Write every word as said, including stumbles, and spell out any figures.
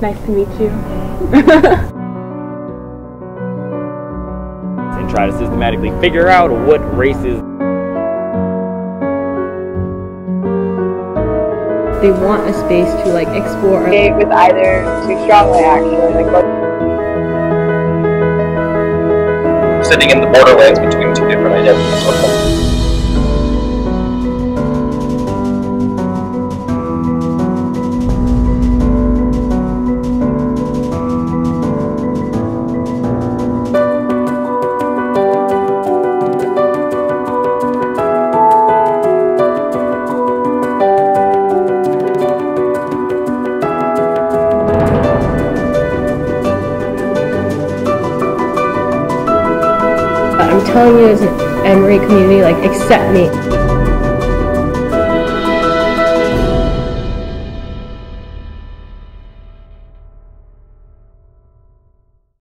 Nice to meet you. And try to systematically figure out what races. They want a space to like explore. With either too strongly, actually. Like, what? Sitting in the borderlands between two different identities. I'm telling you as an Emory community, like, accept me.